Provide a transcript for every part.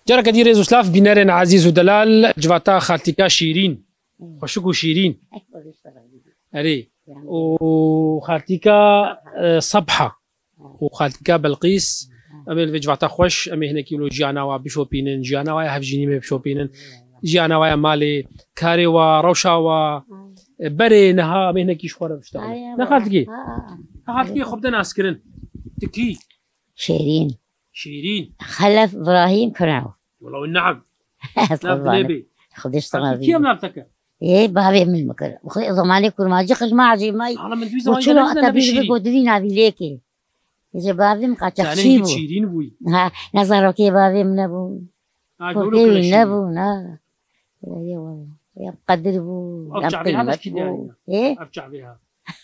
جارك دي ريزو سلاف بنارن عزيز ودلال جواتا خالتيكا شيرين وشكو شيرين اري وخالتيكا صبحة وخالتيكا بلقيس امي في جواتا خوش امي هنا كيلو جيانا وبشوبينن جيانا ويا هفجيني مي بشوبينن جيانا ويا مالي كاري وروشا و بري نها امي هنا كي شوره بشتغل نخالتكي خالتكي خبدنا اسكرن تكي شيرين خلف ابراهيم كرعو والله والنعم نبي خديش طنازي كيف نبتك ايه بابي من المكر وخي ضماني كل ما جخش ما عجي ماي انا من دويزه وشلو اتبي بقدرين ابي ليكي اذا بابي مقاتشيبو شيرين بوي ها نظروا كي بابي من ابو كل نبو نا يا والله يا قدر بو ارجع بها بس كده ايه ارجع بها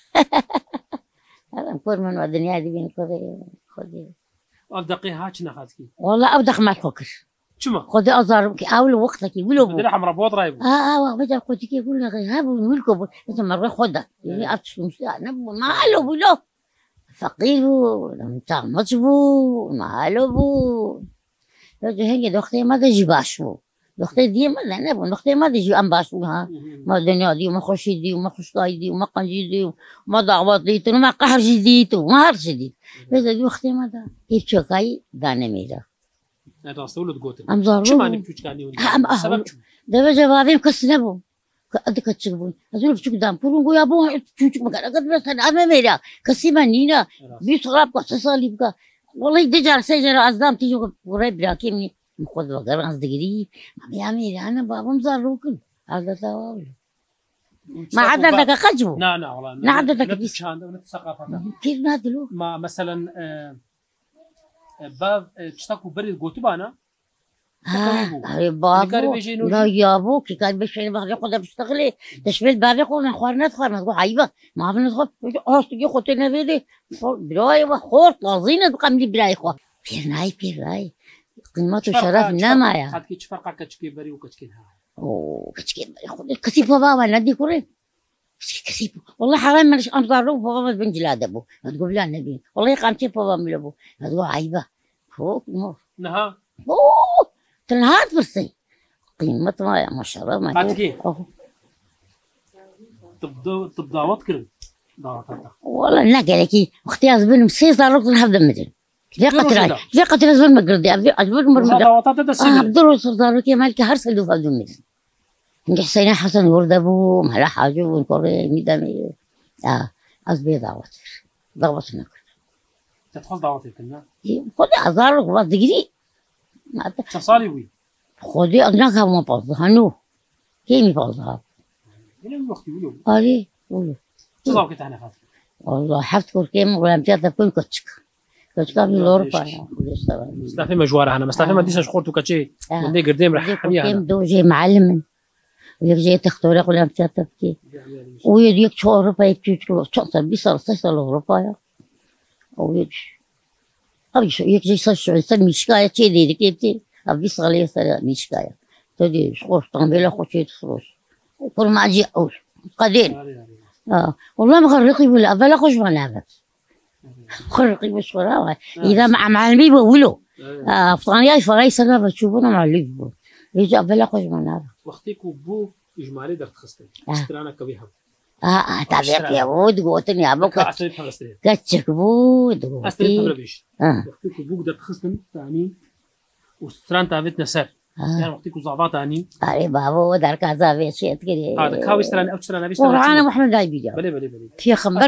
هذا نكون من الدنيا دي بين خذي ابدقي هاك ناخذكي والله ابدق ما تفكر شما خذي ازار اول وقتك يقولوا بدنا حمر بوط رايب بدل قلت كي يقول لك هابوا نقولكم انت مره خذها يعني اتشو نبو ما له بلو فقير بو متعمص بو ما له بو لو هيك دختي ما تجي باشو دختي دي ما نبو دختي ما تجي ام باشو ها ما دنيا دي وما خوشي دي وما خوشتاي دي وما قنجي دي وما دعوات دي وما قهر جديد وما هرش دي بس دي اختي ما دا يتشكاي دانه ميرا هذا سولد قوتل امزارو شو معنى بتشكاني سبب شو ده جوابين كسنبو قدك تشكبون ازول بشك دام بورو يا ابو تشوك مكان قد بس انا ميرا كسيما نينا بيصراب قصصالي بقى والله دجار سجر ازدام تيجي قريب راكيني خذ وقر قصدي ما يعمل انا بابا مزاروكن هذا تواول ما عددك قجبو لا والله ما عددك نفس ثقافتها كيف نادلو ما مثلا باب تشتكوا بري قوتبانا بابو لا يا ابو كي كان بيشتغل بغي ياخذها بيشتغلي تشبه بابي يقول نخوار ندخل ما تقول عيبه ما فينا ندخل هاستي خوتنا بيدي براي وخور طازين تبقى ملي براي خو بيرناي قيمة وشرف نما يا خاطر كي فرقه كتشكي بري وكتشكي او كتشكي بري خذ كسيب بابا ندي كوري كسيب والله حرام مالش امضارو بابا بن جلاد ابو تقول لا النبي والله قامتي بابا من ابو تقول عيبه فوق نور نها تنهار برسي قيمة ما شاء الله ما هاتكي تبدا وتكرم والله نقلكي اختي ازبن مسي صارت الحفظ المدن في قطر ازبن مقردي ازبن مرمدا عبدالله صارت مالك هرسل في حفظ المدن نجي حسين حسن ورد ابو مهلا حاجه ونكوري ميدامي ازبي ضغط نكر تدخل دعوتي كنا خذي ازار وضغري تصالي وي خذي أنا كم بازها نو كيمي بازها من الوقت يقولوا أري قولوا تصاوك تاعنا خاطر والله حفظ كوركيم ولا متى تكون كتشك من الأوروبا مستعفي مجوارة أنا مستعفي ما ديش أشخور توكاتشي من دي قرديم رح حميها كيم دوجي معلم ويجي تختارق ولا متى تبكي ويديك شو أوروبا يبتيجوا شاطر بيصير صيصل أوروبا يا ويجي أبي شو يجي صيصل مشكاية تيجي كيبتي أبي صغلي صار مشكاية تدي شخور طنبلة خوشيت فروش وكل ما أجي أقول قدير والله مغرقي ولا أبلا خوش ما نعرف مغرقي مش وراها إذا مع معلمي بقولوا فطانية فراي سنة بتشوفونا معلم يجي أبلا خوش ما نعرف وقتك وبو إجمالي درت خستي استرانا كبيها تابعك يا بود قوتني يا بوك كتشك بود قوتي أستريت وقتك وبو درت خستن ثاني وستران تابتنا سر يعني وقتك وزعبات عني أري بابا دار كذا بيشيت كذي هذا كاوي ستران أو ستران أبي ستران ورانا محمد نايبي بلي في خبر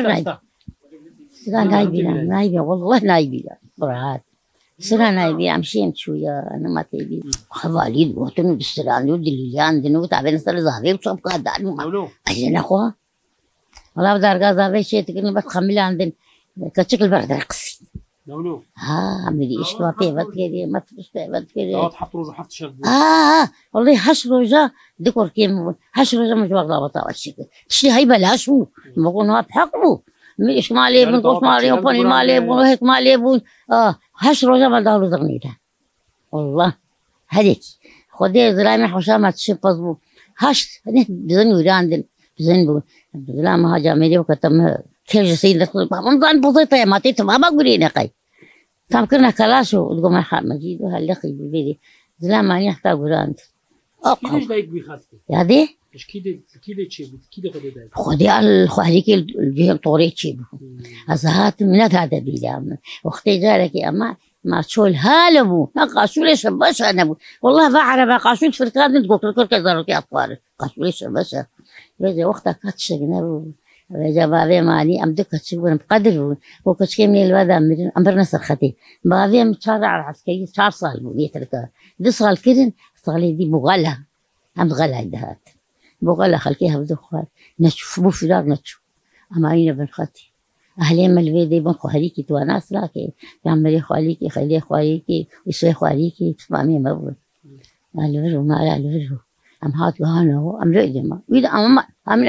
نايبي والله نايبي برهات ستران نايبي أمشي شوية أنا ما تبي خواليد وقتنا بستران ودليلان دنو تعبين سر زاوية وشوف كذا أجينا أخوها والله دار كذا بيشيت كذي بس خميل عندنا كشكل برد رقصي نولو عملي إيش ما بيبت كذي ما بيبت كذي حط روجا حط شرب والله حش روجا ديكور كيم حش روجا مش واخدة بطاقة الشكل تشتي هاي بلاش مو ما قلنا بحقه إيش ما ليبون قص ما ليبون فني ما ليبون هيك ما ليبون حش روجا ما دارو تغنيتها والله هذيك خدي زلامي حشامة تشبه هشت هني بزن ويراندن بزن زلام هاجا ميلي وكتم كيف سيد رمضان بسيطة ما تيت ما بقولي نقي تام كنا كلاشو تقول ما حق مجيد وهاللقي بالبيدي زلماني اختار قراند كيدش دايك بيخاتك يا دي ايش كيدي تشي كيدي خدي دايك خدي الخهريك الجيم طوري تشيب أزهات من هذا بيدام واختي جارك أما ما تشول هالبو قاشوا ليش بس أنا بو والله بعرف قاشوا الفرقان تقول كل كذا ركي أطفال قاشوا ليش بس بيجي وقتها كاتشجنا بو بيجي بابي مالي أم دك تشوفون بقدر هو كتشكي من الوضع من أمرنا سرختي بابي متشارع العسكري 4 صال بو يتركها دي صال كذن صالي دي بغلة أم غلة دهات بغلة خلكيها بدخل نشوف بو في دار نشوف أمانينا بن خاتي أهلي ملوي بن خواليكي تواناس راكي يعملي خواليكي خلي خواليكي ويسوي خواليكي تفهمي مبروك الورو ما لا الورو أم هاتوا هانو أم رئيما وإذا أم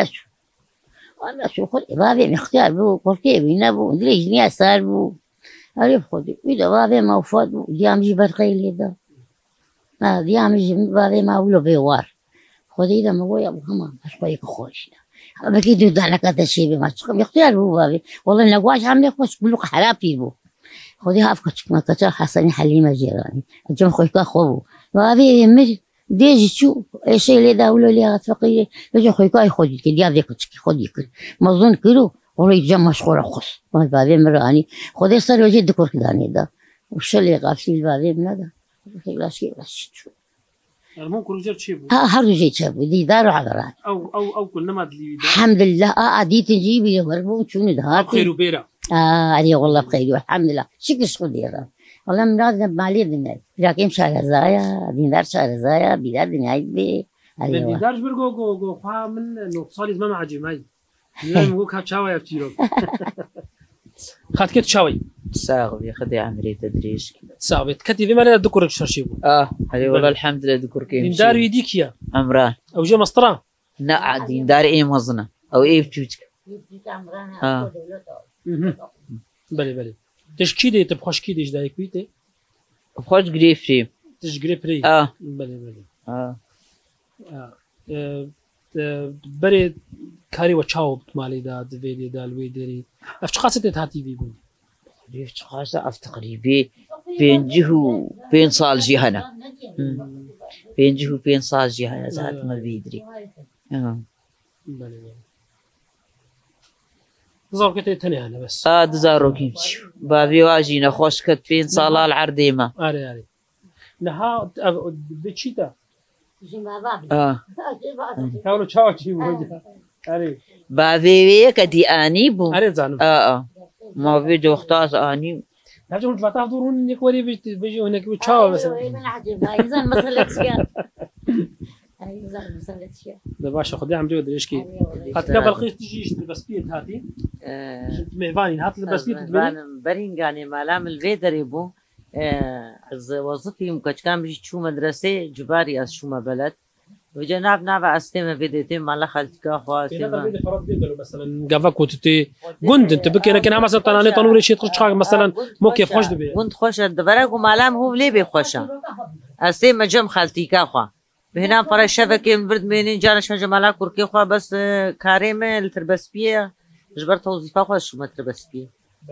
نشوف خذ بابي مختار بو كوركي بينبو ليش نيا صار بو أعرف خذي وإذا بابي ما وفاد بو ديام جبر قيل هذا ما ديام جبر بابي ما ولو بيوار خذي إذا ما هو يا أبو همام أشوفك خوشنا بكيد يدعنا كذا شيء بما تشوف يختار بو بابي والله نقواش عامل خوش بلوك حرابي بو خذي هافك ما كتر حسني حليمة جيراني الجم خويك أخوه بابي مر ديجي شو إيش اللي ده ولا اللي فقير يجي خويك يخدي كده يبيك خدي كده ما أظن كده وريد جم مشهور خص ما بابي مراني خذي صار وجه دكور كداني ده وش اللي غافل بابي من هذا لا شيء بس شو المهم كل جرت شيبو هرجع شيء دي دارو على رأي او كل ما دلي الحمد لله أديت نجيبي وربو شو ندهاتي خير وبيرة علي والله بخير والحمد لله شكر شو ديرا والله من هذا مالي دنيا لكن شهر زايا دينار شهر زايا بلاد دنيا بي من دينار برجو خا من نقصالي زمان مع جماعي يعني مقول كاتشاوي يفتيرو خات كت شاوي ساغ ياخذ عمري تدريج ساغ كتي ما لا ذكرك شرشيبو هذه والله الحمد لله ذكر كيف ديندار يديك يا عمران او جا مسطره لا ديندار ايه مزنا او ايه بتوجك بله تشكي دي تبخش كي ديش دايك بيتي بخش جريفري تشجري بري بله بري كاري وتشاو مالي دا دفيدي دا الويدري افتش خاصة هاتي بيبون ليش خاصة تقريبي بين جهو بين صال جهنا بين جهو بين صال جهنا زاد ما بيدري بله زار كتير تاني أنا بس دزارو كيمشي بابي واجينا خوش كت بين صالة العرديمة أري نها بتشيتا حاولوا تشاوشي وجه أري بابي كدي أني بو أري زانو ما في جو اختاس أني هذا من فتح دورون يكوري بيجي هناك بتشاو بس إنسان مسألة شيء إنسان مسألة شيء ده باش خدي عم جود ليش كي حتى قبل قيس تجي بس بيت هاتي مهفاني هات بس بيت برين يعني مالام الفيدري بو وظيفتي مكان بيجي شو مدرسة جباري أس شو ما بلد وجناب نابع أستمع فيديوتين مالا خالتك أخوة أستمع مثلا قفك وتتي قند أنت بكي لكن هم مثلا تناني تنوري شيء تخش مثلا مو كيف خوش دبي قند خوش الدبرق ومالام هو ليه بيخوشة أستمع جم خالتك أخوة هنا فرا شبكة من برد منين جانا شان جمالا كوركي أخوة بس كاريمة التربسبية جبرت وظيفة أخوة شو ما تربسبية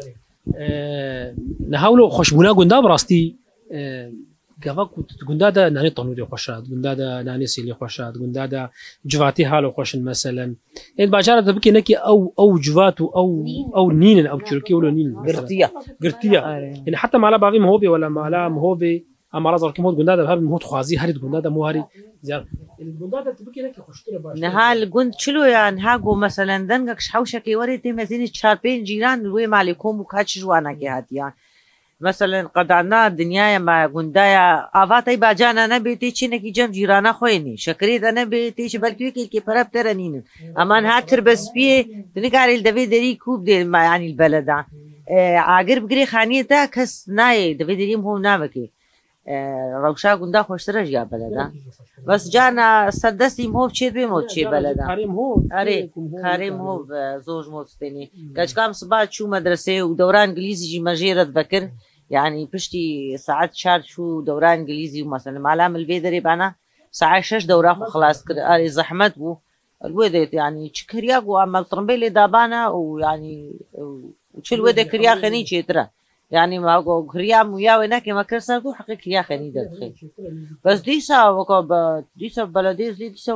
نحاولوا خوش بنا قندا براستي قفك قندادا ناني طنوري خوشات قندادا ناني سيلي خوشات قندادا جواتي حالو خوشن مثلا إن باجارة تبكي نكي أو جواتو أو نين أو تركي ولا نين قرتية يعني حتى مالا بافي مهوبي ولا مالا مهوبي أما رازر كم هو قندادا بهذا مهود خوازي هريد قندادا مو هري زين القندادا تبكي نكي خوشتله باش نهال قند شلو يعني هاجو مثلا دنقك شحوشك وريتي مزين تشاربين جيران وين مالكم وكاتش جوانا كهات يعني مثلا قدرنا الدنيا ما قندايا أفاتي باجانا نبيتي شنكي جم جيرانا خويني شكريت أنا بيتي بلكي كي براب ترنين أما هاتر بس بيه تنقاري الدبي دري كوب دي ما يعني البلد عاقر بقري خانيتا كس ناي دبي دري مهم نامكي روشا قندا خوشترش يا بلدا بس جانا سدستي مهو تشيد بي مهو تشي بلدا كريم هو زوج موستني كاش كام صباح شو مدرسة ودوران انجليزي جي مجيرة بكر يعني بشتي ساعات شهر شو دوران انجليزي مثلا معلم الفيدري بانا ساعة 6 دورة خلاص كده زحمت بو الوديت يعني تشكرياق وعمل طرمبيلي دابانا ويعني وشو الودي كريا خني ترى يعني ما هو كريام ويا وينك ما كرسلكو حقيقي يا خني دخل بس ديسا وكا ديسا بلديز ديسا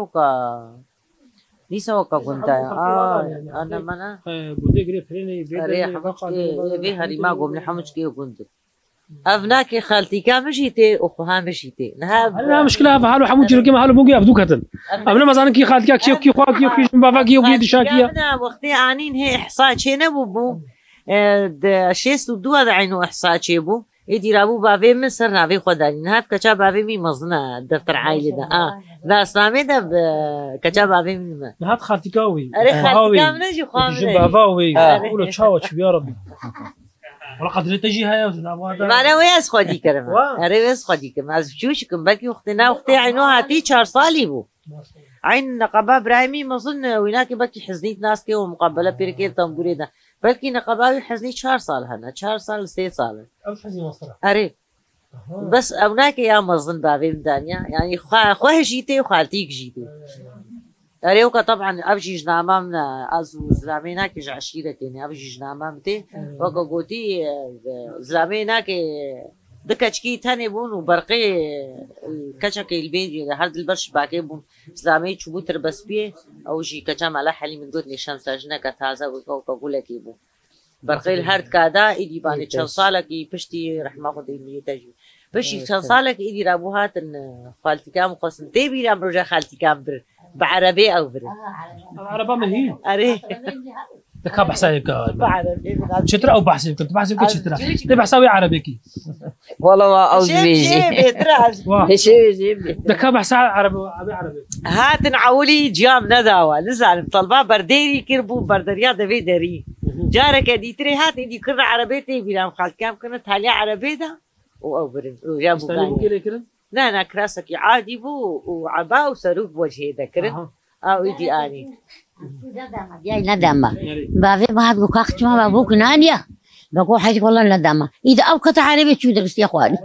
وكا كنت انا منا بودي غري فريني بي هري ما قوم لحمش كي كنت افناك خالتي كان مشيتي اخوها مشيتي لا مشكله فحالو حمود جرو كيما حالو بوغي افدو كتن ابنا مثلا كي خالتك كي خواك كي بابا كي وبيد شاكيه انا وقتي انين هي احصاء شنو بو شيست دو عينو احصاء شيبو يدي رابو بافي من سر نافي خداني نهار كچا بافي مي مزنا دفتر عائله ده لا اسلامي ده كچا بافي من نهار خالتك وي خالتك نجي خامل بابا وي قولوا تشاو يا ربي والله قدر تجي هاي ما انا وياس خدي كرم انا وياس خدي كرم از شوشكم بلكي وقتنا وقتي عينو هاتي 4 صالي بو عين نقابه ابراهيمي ما ظن ويناك بلكي حزنيت ناس كي ومقابله بيركي تنبوري ده بلكي نقابه حزني 4 صال هنا 4 صال 3 صال اوش حزني مصر اري بس هناك يا مظن بابي دانيا يعني خوه جيتي وخالتيك جيتي اريوكا طبعا ابجي جنامامنا ازو زلامينا كي عشيره كيني ابجي جنامامتي وكا قوتي زلامينا كي دكتشكي تاني بون وبرقي كشكي البيت هرد البرش باكي بون زلامي تشبو تربس بيه او جي كشام على حلي من قلت لي شمس اجنا كتازه وكا قولكي بون برقي الهرد كادا ايدي باني تشان صالكي بشتي رحمه خدي مي تجي بشي تشان صالك ايدي رابوهات خالتي كام قسم تي بيرام رجع خالتي كام بر بعربي او بر العربه من هي اري دكا بحسابك بعربي شترا او بحسابك كنت بحسابك شترا دي بحسابي عربيكي والله ما أوز بيجي دكا بحساب عربي هات نعولي جام نداوة نزعل طلبا برديري كربو بردريا دبي دري جارك ديتري هات دي كرنا عربيتي بيرام خالت كام كانت هالي عربي ده او برن وجابوا لا انا كراسك عادي بو وعبا وسروق بوجهي ذكرن او يجي اني ندامة بافي بعد بكاخت ما بابوك نانيا بقول حاجة والله ندامة إذا أو قطع عربي شو درس يا أخواني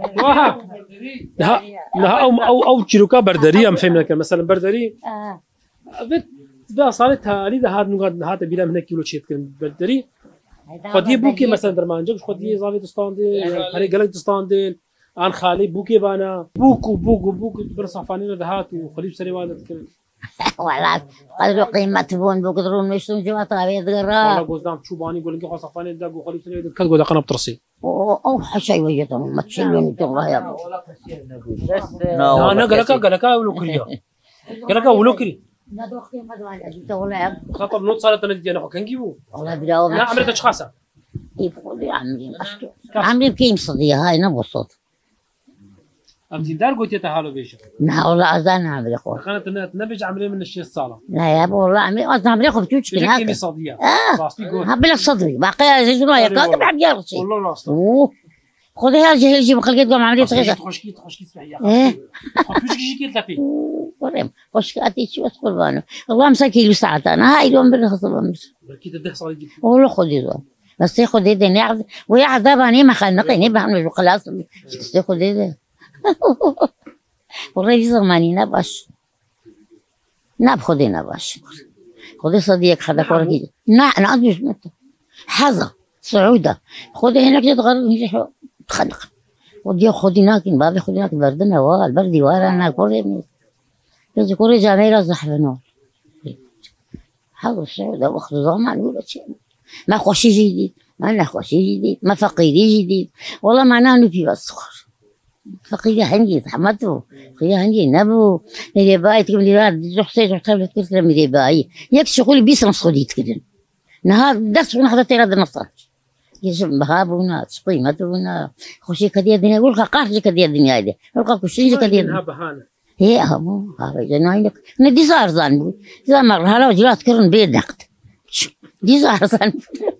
لا أو تشيروكا بردري أم فهمنا مثلا بردري ده صارتها لي ده هاد نقاد هاد بيلا من كيلو شيء بردري قد يبوكي مثلا درمانجك قد يزافي تستاندي هري قلق تستاندي عن خالي بوكي بانا بوكو برصفانين دهات وخليب سري والد كل والله قدروا قيمة بون بقدروا نشتم جوا طابي ذرة والله قدام شوباني يقول لك صفانين دق وخليب سري والد كل قدام قناب ترسي أو حشي وجدهم ما تشيلون والله يا أبو بس أنا قلقا ولو كري لا دوختي ما دوالي أجيت والله خطب نوت صارت نتيجة أنا كان جيبو والله بداوا لا عملت أشخاصا يقول يا عمري بكيم صديقة هاي نبصت أمتين دار قلت يتحالو بيش لا والله أذان عمري خور كانت نبج عمري من الشيء الصالة لا يا أبو والله عمري أذان عمري خور بتوش كنا كيمي صديقة هبلك صدري باقي زي شنو يا كاتب عم يرسي والله لا أصلا خذي هالجهل جيب خلقت قام عمري تغير تخشكي صحيح إيه تخشكي كي تلفي وريم خش أتي شو أدخل بانه الله مسكين له ساعة أنا هاي اليوم بالخص بمس بركي تده صار يجيب والله خذي ذا بس خذي ذا نعذ ويعذب أنا ما خلنقني بعمل خلاص بس خذي ذا والله زماني نباش خذي نباش خذي صديق خذك ورقي أنا أدوش متى حظة سعودة خذي هناك تتغرب تخنق ودي خذي هناك بابي خذي هناك بردنا والبردي وانا كوري يجي كوري جميلة زحفنول حظة سعودة واخذ ضمان ولا شيء ما خوشي جديد ما أنا خوشي جديد ما فقيري جديد والله معناه إنه في بس فقيرة عندي زحمته فقيرة عندي نبو ميري باي تقول لي راد رحتي تقول لك ميري باي ياك شغل بيس نص خديت كده نهار درس ونحضر تيراد النصر يجب مهابونا قيمتونا خوشي كدي الدنيا يقول لك قارجي كدي الدنيا هذه يقول لك وشي كدي الدنيا بهانة هي أبو هذا جناينك ندي صار زان إذا مرة هلا وجلات كرن بيد نقد دي صار زان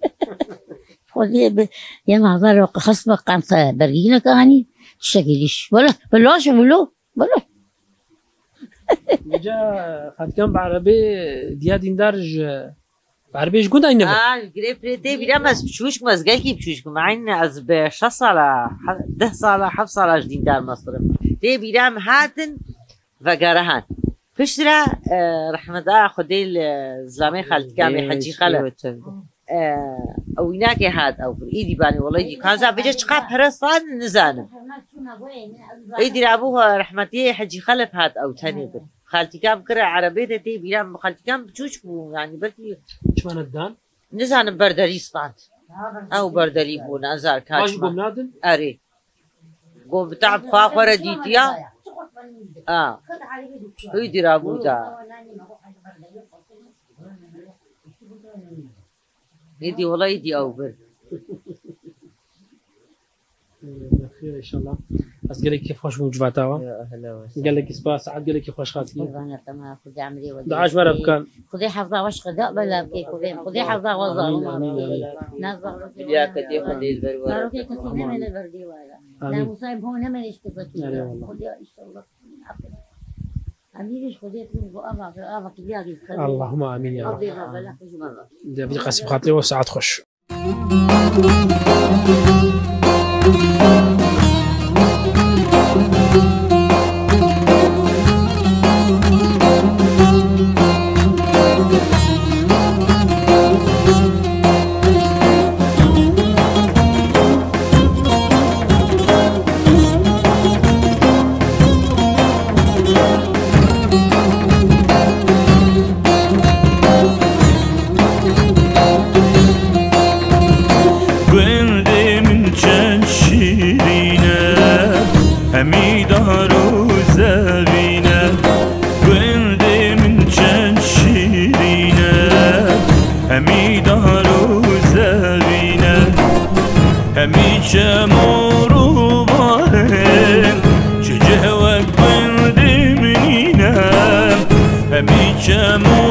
خذي يا ما ظل خصبك قنص برجينا كاني شكليش ولا بلاش بلو جا خد كم بعربي ديادين درج بعربي ايش قلنا إنه قريب بريتي بيرا مس بشوش مس جاي بشوش معين از بش صالة 10 صالة 7 صالة جديد دار مصر تي بيرا هاتن وقرهان فشرا رحمة الله خدي الزلامي خالتي كامي حجي خالة ئەو ناکێ هات ئەو ئیدی بانی وڵی کانزا بجێ چقا پەرستان نزانم ئەیدی رابوو ڕەحمەتی حەجی خەلف هات ئەو تەنێ بن خالتیکام کرا عەرەبێتە تێ بیرام خالتیکام بچووچ بوو ینی بەرکی چمانەتدان نزانم بەردەریستان ئەو بەردەری بوو نازار کاش بۆم نادن ئەرێ گۆ بتاع بخوا خۆرە دیتیا ئەیدی رابوودا ئیدی وڵی ئیدی ئەو برد بخير ان شاء الله بس قال لك كيف خوش موجباتها قال لك سباس عاد قال لك خوش خاطري دعاش مرة بكان خذي حفظة وش غداء بلا بكي خذي حفظة وظا نظر يا كتير خذي البرد قالوا كي كثير من البردي ولا لا مصايب هون هم يشتكي خذي ان شاء الله أميرش خذيت من أبا كبيرة اللهم آمين يا رب ربي بلا خذ مرة ده بدي قاسم خاطري وساعات خش شمورو بارم چه جهوک بندی منینم همی چمورو